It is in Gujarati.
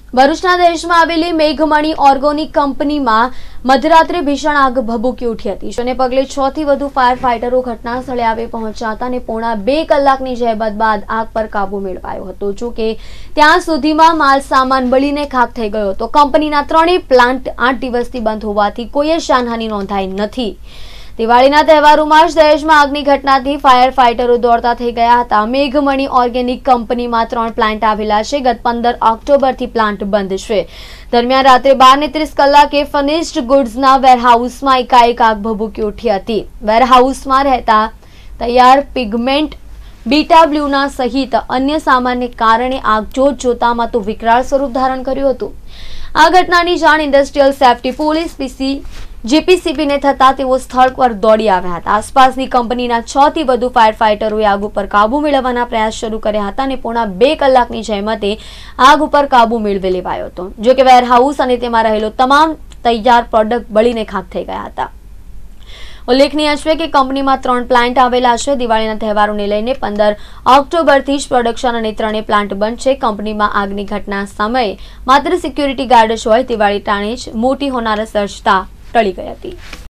ભરૂચના દેશમાં આવેલી મેઘમણી ઓર્ગોનિક કંપનીમાં મધરાત્રે ભીષણ આગ ભભૂકી ઉઠી હતી, જેને પગલે 6 થી વધુ ફાયર ફાઇટરો ઘટના સ્થળે આવી પહોંચ્યા હતા અને પોણા 2 કલાકની જહેમત બાદ આગ પર કાબુ મેળવાયો હતો। જો કે ત્યાં સુધીમાં માલ સામાન બળીને ખાખ થઈ ગયો હતો। કંપનીના ત્રણેય પ્લાન્ટ 8 દિવસથી બંધ હોવાથી કોઈ જાનહાનિ નોંધાઈ નથી। દિવાળીના તહેવારોમાં જ દહેજમાં આગની ઘટનાથી ફાયર ફાઇટરો દોડતા થઈ ગયા હતા। મેઘમણી ઓર્ગેનિક કંપનીમાં 3 પ્લાન્ટ આવેલા છે। ગત 15 ઓક્ટોબરથી પ્લાન્ટ બંધ છે। દરમિયાન રાત્રે 12:30 કલાકે ફિનિશ્ડ ગુડ્સના વેરહાઉસમાં એકાએક આગ ભભૂકી ઉઠી હતી। વેરહાઉસમાં રહેતા તૈયાર પિગમેન્ટ બીટા બ્લુના સહિત અન્ય સામાનને કારણે આગ જોતામાં તો વિકરાળ સ્વરૂપ ધારણ કર્યું હતું। આ ઘટનાની જાણ ઇન્ડસ્ટ્રીયલ સેફ્ટી પોલીસ જીપીસીબી ને થતા તેઓ સ્થળ પર દોડી આવ્યા હતા। આસપાસની કંપનીના 6 થી વધુ ફાયર ફાઇટરોએ આગ ઉપર કાબુ મેળવવાના પ્રયાસ શરૂ કર્યા હતા અને પોણા 2 કલાકની જહેમતે આગ ઉપર કાબુ મેળવી લેવાયો હતો। જો કે વેરહાઉસ અને તેમાં રહેલો તમામ તૈયાર પ્રોડક્ટ બળીને ખાખ થઈ ગયા હતા। ઉલ્લેખનીય છે કે કંપનીમાં 3 પ્લાન્ટ આવેલા છે। દિવાળીના તહેવારોને લઈને 15 ઓક્ટોબરથી જ પ્રોડક્શન અને 3 પ્લાન્ટ બંધ છે। કંપનીમાં આગની ઘટના સમયે માત્ર સિક્યુરિટી ગાર્ડ જ હોય દિવાળી ટાણે જ મોટી હોનારત સર્જતા ટળી ગઈ હતી।